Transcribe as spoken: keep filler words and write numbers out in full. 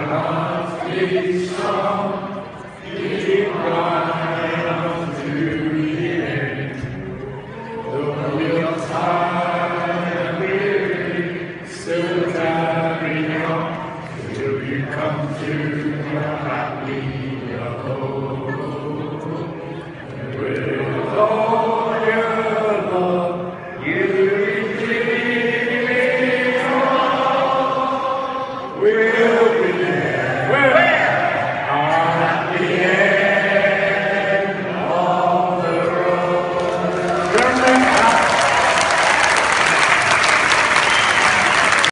Be strong, keep right on to the end. Though you're tired and weary, still carry on till you come to